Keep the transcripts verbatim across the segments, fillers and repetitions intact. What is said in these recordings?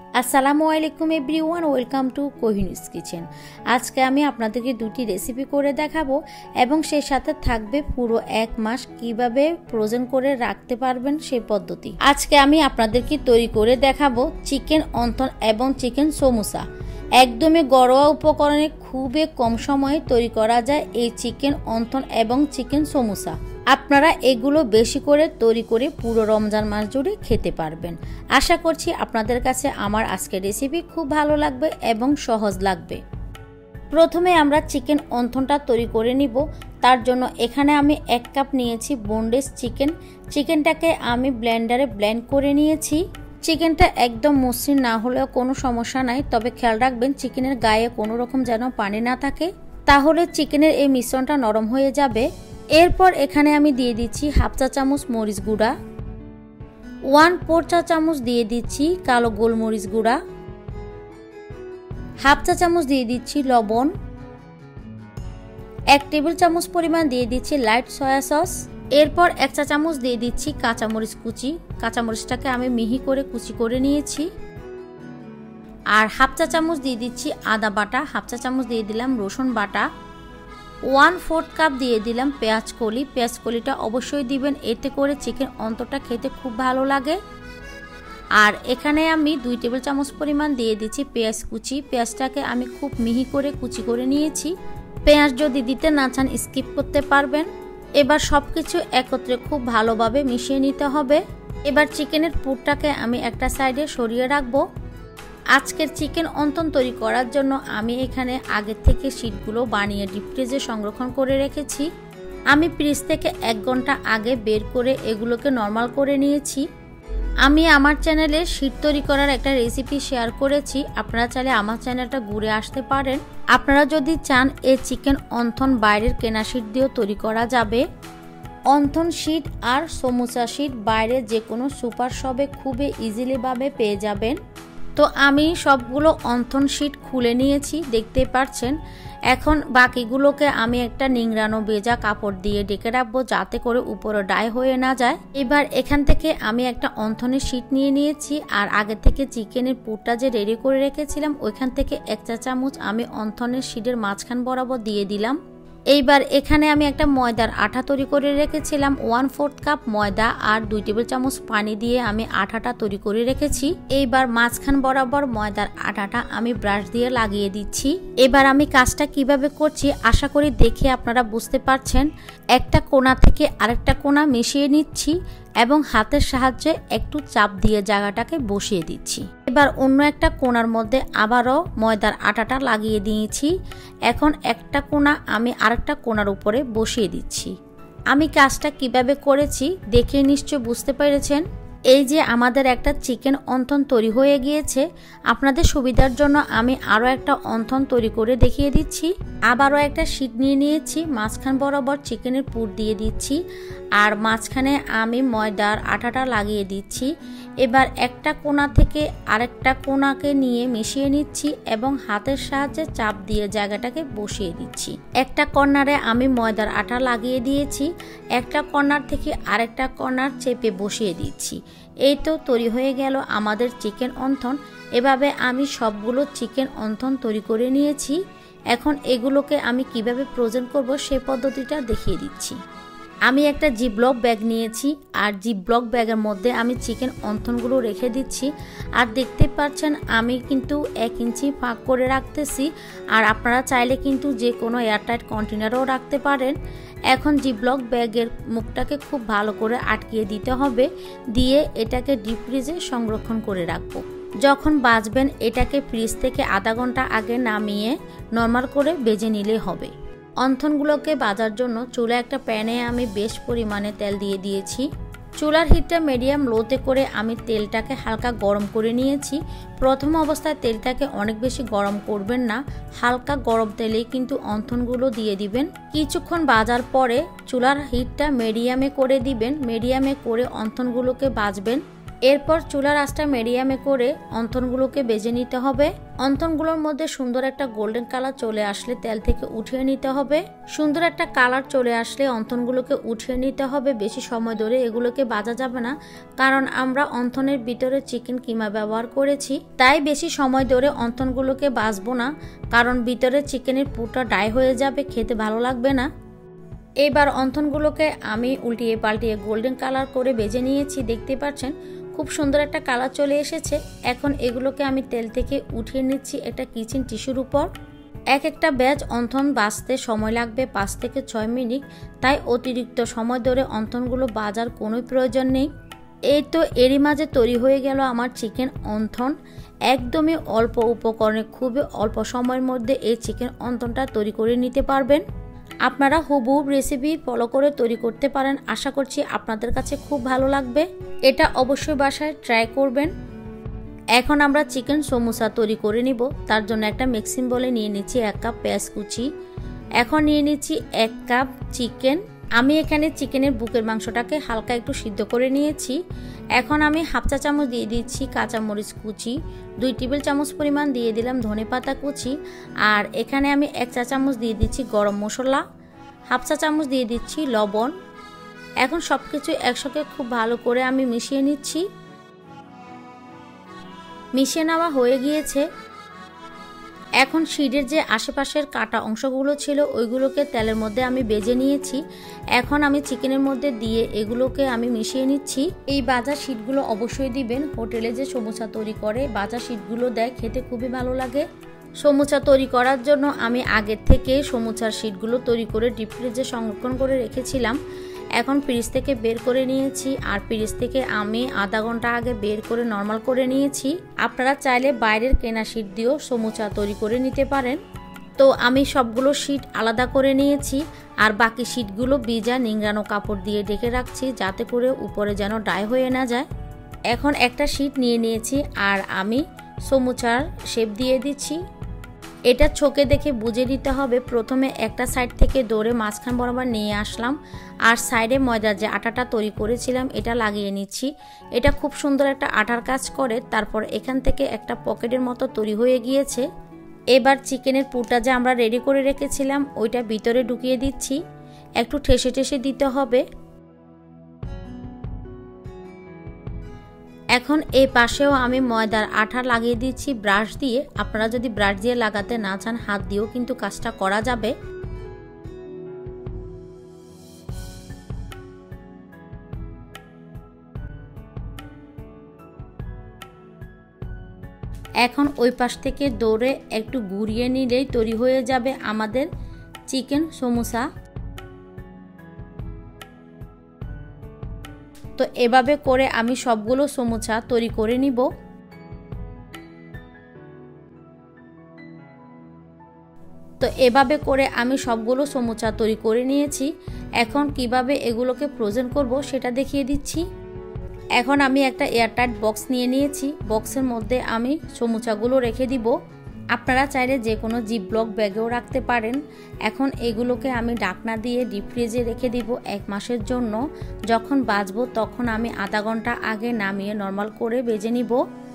আসসালামু আলাইকুম everyone, welcome to কোহিনুস কিচেন। আজকে আমি আপনাদেরকে দুটি রেসিপি করে দেখাবো এবং সেই সাথে থাকবে পুরো এক মাস কিভাবে ফ্রোজেন করে রাখতে পারবেন সেই পদ্ধতি। আজকে আমি আপনাদেরকে তৈরি করে দেখাবো চিকেন অন্থন এবং চিকেন সমোসা। একদমই ঘরোয়া উপকরণে খুবই কম সময়ে তৈরি করা যায় এই চিকেন অন্থন এবং চিকেন সমোসা। আপনারা এগুলো বেশি করে তৈরি করে পুরো রমজান মাস জুড়ে খেতে পারবেন। আশা করছি আপনাদের কাছে আমার আজকের রেসিপি খুব ভালো লাগবে এবং সহজ লাগবে। প্রথমে আমরা চিকেন অন্থনটা তৈরি করে নিব। তার জন্য এখানে আমি এক কাপ নিয়েছি বোনলেস চিকেন। চিকেনটাকে আমি ব্লেন্ডারে ব্লেন্ড করে নিয়েছি। চিকেনটা একদম মসৃণ না হলেও কোনো সমস্যা নাই, তবে খেয়াল রাখবেন চিকেনের গায়ে কোনো রকম যেন পানি না থাকে, তাহলে চিকেনের এই মিশ্রণটা নরম হয়ে যাবে। এরপর এখানে আমি দিয়ে দিচ্ছি হাফ চা চামচ মরিচ গুঁড়া, ওয়ান ফোর চা চামচ দিয়ে দিচ্ছি কালো গোলমরিচ গুঁড়া, হাফ চা চামচ দিয়ে দিচ্ছি লবণ, এক টেবিল চামচ পরিমাণ দিয়ে দিচ্ছি লাইট সয়া সস। এরপর এক চা চামচ দিয়ে দিচ্ছি কাঁচামরিচ কুচি। কাঁচামরিচটাকে আমি মিহি করে কুচি করে নিয়েছি। আর হাফ চা চামচ দিয়ে দিচ্ছি আদা বাটা, হাফ চা চামচ দিয়ে দিলাম রসুন বাটা, ওয়ান ফোর্থ কাপ দিয়ে দিলাম পেঁয়াজ কলি। পেঁয়াজ কলিটা অবশ্যই দিবেন, এতে করে চিকেন অন্তরটা খেতে খুব ভালো লাগে। আর এখানে আমি দুই টেবিল চামচ পরিমাণ দিয়ে দিচ্ছি পেঁয়াজ কুচি। পেঁয়াজটাকে আমি খুব মিহি করে কুচি করে নিয়েছি। পেঁয়াজ যদি দিতে না চান স্কিপ করতে পারবেন। এবার সব কিছু একত্রে খুব ভালোভাবে মিশিয়ে নিতে হবে। এবার চিকেনের পুরটাকে আমি একটা সাইডে সরিয়ে রাখবো। আজকের চিকেন অন্থন তৈরি করার জন্য আমি এখানে আগে থেকে শীটগুলো বানিয়ে ডিপ ফ্রিজে সংরক্ষণ করে রেখেছি। আমি ফ্রিজ থেকে এক ঘন্টা আগে বের করে এগুলোকে নরমাল করে নিয়েছি। আমি আমার চ্যানেলে শীট তৈরি করার একটা রেসিপি শেয়ার করেছি, আপনারা চাইলে আমার চ্যানেলটা ঘুরে আসতে পারেন। আপনারা যদি চান এই চিকেন অন্থন বাইরের কেনা শীট দিয়েও তৈরি করা যাবে। অন্থন শীট আর সমোসা শীট বাইরে যে কোনো সুপার শপে খুবই ইজিলিভাবে পেয়ে যাবেন। তো আমি সবগুলো অন্থন শীট খুলে নিয়েছি, দেখতে পাচ্ছেন। এখন বাকিগুলোকে আমি একটা নিংড়ানো ভেজা কাপড় দিয়ে ডেকে রাখবো, যাতে করে উপরে ডাই হয়ে না যায়। এবার এখান থেকে আমি একটা অন্থনের শীট নিয়ে নিয়েছি। আর আগে থেকে চিকেনের পুরটা যে রেডি করে রেখেছিলাম ওইখান থেকে এক চা চামচ আমি অন্থনের শীটের মাঝখান বরাবর দিয়ে দিলাম। এইবার এখানে আমি একটা ময়দার আঠা তৈরি করে রেখেছিলাম, ওয়ান ফোর্থ কাপ ময়দা আর দুই টেবিল চামচ পানি দিয়ে আমি আঠাটা তৈরি করে রেখেছি। এইবার মাঝখান বরাবর ময়দার আঠাটা আমি ব্রাশ দিয়ে লাগিয়ে দিচ্ছি। এবার আমি কাজটা কিভাবে করছি আশা করি দেখে আপনারা বুঝতে পারছেন। একটা কোণা থেকে আরেকটা কোণা মিশিয়ে নিচ্ছি এবং হাতের সাহায্যে একটু চাপ দিয়ে জায়গাটাকে বসিয়ে দিচ্ছি। এবার অন্য একটা কোণার মধ্যে আবারও ময়দার আটাটা লাগিয়ে দিয়েছি। এখন একটা কোণা আমি আরেকটা কোণার উপরে বসিয়ে দিচ্ছি। আমি কাজটা কিভাবে করেছি দেখে নিশ্চয় বুঝতে পেরেছেন। এই যে আমাদের একটা চিকেন অন্থন তৈরি হয়ে গিয়েছে। আপনাদের সুবিধার জন্য আমি আরও একটা অন্থন তৈরি করে দেখিয়ে দিচ্ছি। আবারও একটা শীট নিয়ে নিয়েছি, মাঝখান বরাবর চিকেনের পুর দিয়ে দিচ্ছি আর মাঝখানে আমি ময়দার আটাটা লাগিয়ে দিচ্ছি। এবার একটা কোণা থেকে আরেকটা কোণাকে নিয়ে মিশিয়ে নিচ্ছি এবং হাতের সাহায্যে চাপ দিয়ে জায়গাটাকে বসিয়ে দিচ্ছি। একটা কর্নারে আমি ময়দার আটা লাগিয়ে দিয়েছি, একটা কর্নার থেকে আরেকটা কর্নার চেপে বসিয়ে দিচ্ছি। এই তো তৈরি হয়ে গেল আমাদের চিকেন অন্থন। এভাবে আমি সবগুলো চিকেন অন্থন তৈরি করে নিয়েছি। এখন এগুলোকে আমি কিভাবে ফ্রোজেন করব সেই পদ্ধতিটা দেখিয়ে দিচ্ছি। আমি একটা জিপলক ব্যাগ নিয়েছি আর জিপলক ব্যাগের মধ্যে আমি চিকেন অন্থনগুলো রেখে দিচ্ছি। আর দেখতে পাচ্ছেন আমি কিন্তু এক ইঞ্চি ফাঁক করে রাখতেছি। আর আপনারা চাইলে কিন্তু যে কোনো এয়ারটাইট কন্টেনারও রাখতে পারেন। এখন জিপলক ব্যাগের মুখটাকে খুব ভালো করে আটকিয়ে দিতে হবে, দিয়ে এটাকে ডিপ ফ্রিজে সংরক্ষণ করে রাখবো। যখন বাজবেন এটাকে ফ্রিজ থেকে আধা ঘন্টা আগে নামিয়ে নরমাল করে ভেজে নিলে হবে। অন্থনগুলোকে ভাজার জন্য চুলা একটা প্যানে আমি বেশ পরিমাণে তেল দিয়ে দিয়েছি। চুলার হিটটা মিডিয়াম লোতে করে আমি তেলটাকে হালকা গরম করে নিয়েছি। প্রথম অবস্থায় তেলটাকে অনেক বেশি গরম করবেন না, হালকা গরম তেলেই কিন্তু অন্থনগুলো দিয়ে দিবেন। কিছুক্ষণ ভাজার পরে চুলার হিটটা মিডিয়ামে করে দিবেন। মিডিয়ামে করে অন্থনগুলোকে ভাজবেন। এরপর চুলার আঁচটা মিডিয়ামে করে অন্থনগুলোকে ভেজে নিতে হবে। অন্থনগুলোর মধ্যে সুন্দর একটা গোল্ডেন কালার চলে আসলে তেল থেকে উঠিয়ে নিতে হবে। সুন্দর একটা কালার চলে আসলে অন্থনগুলোকে উঠিয়ে নিতে হবে। বেশি সময় ধরে এগুলোকে ভাজা যাবে না, কারণ আমরা অন্থনের ভিতরে চিকেন কিমা ব্যবহার করেছি, তাই বেশি সময় ধরে অন্থনগুলোকে ভাজবো না, কারণ ভিতরে চিকেনের পুরটা ড্রাই হয়ে যাবে, খেতে ভালো লাগবে না। এবার অন্থনগুলোকে আমি উল্টিয়ে পাল্টিয়ে গোল্ডেন কালার করে ভেজে নিয়েছি। দেখতে পাচ্ছেন খুব সুন্দর একটা কালার চলে এসেছে। এখন এগুলোকে আমি তেল থেকে উঠিয়ে নিচ্ছি একটা কিচেন টিস্যুর উপর। এক একটা ব্যাচ অন্থন ভাজতে সময় লাগবে পাঁচ থেকে ছয় মিনিট, তাই অতিরিক্ত সময় ধরে অন্থনগুলো ভাজার কোনো প্রয়োজন নেই। এই তো এরই মাঝে তৈরি হয়ে গেল আমার চিকেন অন্থন। একদমই অল্প উপকরণে খুবই অল্প সময়ের মধ্যে এই চিকেন অন্থনটা তৈরি করে নিতে পারবেন। আপনারা হুবহু রেসিপি ফলো করে তৈরি করতে পারেন। আশা করছি আপনাদের কাছে খুব ভালো লাগবে। এটা অবশ্যই বাসায় ট্রাই করবেন। এখন আমরা চিকেন সমোসা তৈরি করে নিব। তার জন্য একটা মিক্সিং বলে নিয়ে নিচ্ছি এক কাপ পেঁয়াজ কুচি। এখন নিয়ে নিচ্ছি এক কাপ চিকেন। আমি এখানে চিকেনের বুকের মাংসটাকে হালকা একটু সিদ্ধ করে নিয়েছি। এখন আমি হাফ চা চামচ দিয়ে দিচ্ছি কাঁচামরিচ কুচি, দুই টেবিল চামচ পরিমাণ দিয়ে দিলাম ধনেপাতা কুচি, আর এখানে আমি এক চা চামচ দিয়ে দিচ্ছি গরম মশলা, হাফ চা চামচ দিয়ে দিচ্ছি লবণ। এখন সব কিছু একসাথে খুব ভালো করে আমি মিশিয়ে নিচ্ছি। মিশিয়ে নেওয়া হয়ে গিয়েছে। এখন শিডের যে আশেপাশের কাটা অংশগুলো ছিল ওইগুলোকে তেলের মধ্যে আমি ভেজে নিয়েছি। এখন আমি চিকেনের মধ্যে দিয়ে এগুলোকে আমি মিশিয়ে নিচ্ছি। এই ভাজা শিটগুলো অবশ্যই দিবেন। হোটেলে যে সমোসা তৈরি করে ভাজা শিটগুলো দেয়, খেতে খুবই ভালো লাগে। সমোসা তৈরি করার জন্য আমি আগের থেকে সমোসার শিটগুলো তৈরি করে ডিপ ফ্রিজে সংরক্ষণ করে রেখেছিলাম। এখন ফ্রিজ থেকে বের করে নিয়েছি, আর ফ্রিজ থেকে আমি আধা ঘন্টা আগে বের করে নরমাল করে নিয়েছি। আপনারা চাইলে বাইরের কেনা শিট দিয়েও সমোসা তৈরি করে নিতে পারেন। তো আমি সবগুলো শিট আলাদা করে নিয়েছি, আর বাকি শিটগুলো ভিজা নিংড়ানো কাপড় দিয়ে ঢেকে রাখছি, যাতে করে উপরে যেন ড্রাই হয়ে না যায়। এখন একটা শিট নিয়ে নিয়েছি, আর আমি সমোসার শেপ দিয়ে দিচ্ছি। এটা চোখে দেখে বুঝে নিতে হবে। প্রথমে একটা সাইড থেকে দৌড়ে মাঝখান বরাবর নিয়ে আসলাম, আর সাইডে ময়দার যে আটাটা তৈরি করেছিলাম এটা লাগিয়ে নিচ্ছি। এটা খুব সুন্দর একটা আটার কাজ করে। তারপর এখান থেকে একটা পকেটের মতো তৈরি হয়ে গিয়েছে। এবার চিকেনের পুরটা যে আমরা রেডি করে রেখেছিলাম ওইটা ভিতরে ঢুকিয়ে দিচ্ছি। একটু ঠেসে ঠেসে দিতে হবে। এখন এই পাশেও আমি ময়দার আঠা লাগিয়ে দিচ্ছি ব্রাশ দিয়ে। আপনারা যদি ব্রাশ দিয়ে লাগাতে না চান হাত দিয়েও কিন্তু কাজটা করা যাবে। এখন ওই পাশ থেকে দৌড়ে একটু ঘুরিয়ে নিলেই তৈরি হয়ে যাবে আমাদের চিকেন সমোসা। তো এভাবে করে আমি সবগুলো সমোসা তৈরি করে নিব। তো এভাবে করে আমি সবগুলো সমোসা তৈরি করে নিয়েছি। এখন কিভাবে এগুলোকে ফ্রোজেন করব সেটা দেখিয়ে দিচ্ছি। এখন আমি একটা এয়ারটাইট বক্স নিয়ে নিয়েছি। বক্সের মধ্যে আমি সমোসাগুলো রেখে দিব। আপনারা চাইলে যে কোনো জিপ ব্লক ব্যাগেও রাখতে পারেন। এখন এগুলোকে আমি ঢাকনা দিয়ে ডিপ ফ্রিজে রেখে দিব এক মাসের জন্য। যখন ভাজবো তখন আমি আধা ঘন্টা আগে নামিয়ে নরমাল করে ভেজে নিব।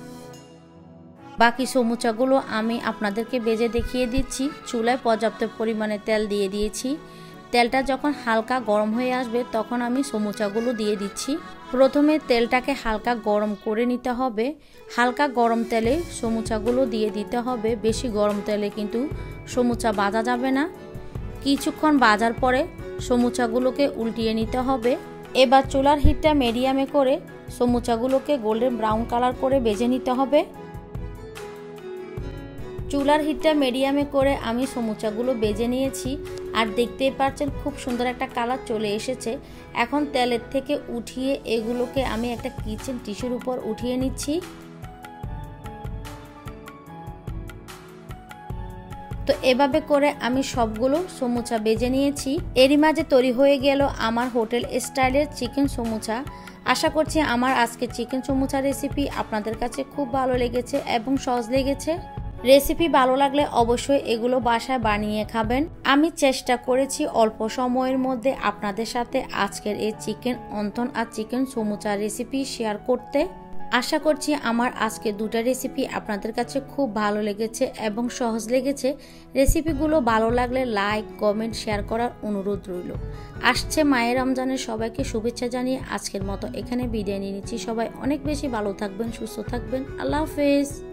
বাকি সমোসাগুলো আমি আপনাদেরকে ভেজে দেখিয়ে দিচ্ছি। চুলায় পর্যাপ্ত পরিমাণে তেল দিয়ে দিয়েছি। তেলটা যখন হালকা গরম হয়ে আসবে তখন আমি সমোসাগুলো দিয়ে দিচ্ছি। প্রথমে তেলটাকে হালকা গরম করে নিতে হবে। হালকা গরম তেলে সমোসাগুলো দিয়ে দিতে হবে। বেশি গরম তেলে কিন্তু সমোসা ভাজা যাবে না। কিছুক্ষণ ভাজার পরে সমোসাগুলোকে উল্টিয়ে নিতে হবে। এবার চুলার হিটটা মিডিয়ামে করে সমোসাগুলোকে গোল্ডেন ব্রাউন কালার করে ভেজে নিতে হবে। চুলার হিটটা মিডিয়ামে করে আমি সমোসাগুলো ভেজে নিয়েছি, আর দেখতেই পাচ্ছেন খুব সুন্দর একটা কালার চলে এসেছে। এখন তেলের থেকে উঠিয়ে এগুলোকে আমি একটা কিচেন টিস্যুর উপর উঠিয়ে নিচ্ছি। তো এভাবে করে আমি সবগুলো সমোসা ভেজে নিয়েছি। এরই মাঝে তৈরি হয়ে গেল আমার হোটেল স্টাইলের চিকেন সমোসা। আশা করছি আমার আজকে চিকেন সমোসা রেসিপি আপনাদের কাছে খুব ভালো লেগেছে এবং সহজ লেগেছে। রেসিপি ভালো লাগলে অবশ্যই এগুলো বাসায় বানিয়ে খাবেন। আমি চেষ্টা করেছি অল্প সময়ের মধ্যে আপনাদের সাথে আজকের এই চিকেন অন্থন আর চিকেন সমোসা রেসিপি শেয়ার করতে। আশা করছি আমার আজকে দুটা রেসিপি আপনাদের কাছে খুব ভালো লেগেছে এবং সহজ লেগেছে। রেসিপিগুলো ভালো লাগলে লাইক কমেন্ট শেয়ার করার অনুরোধ রইল। আসছে মায়ের রমজানের সবাইকে শুভেচ্ছা জানিয়ে আজকের মতো এখানে বিদায় নিয়ে নিচ্ছি। সবাই অনেক বেশি ভালো থাকবেন, সুস্থ থাকবেন। আল্লাহ হাফেজ।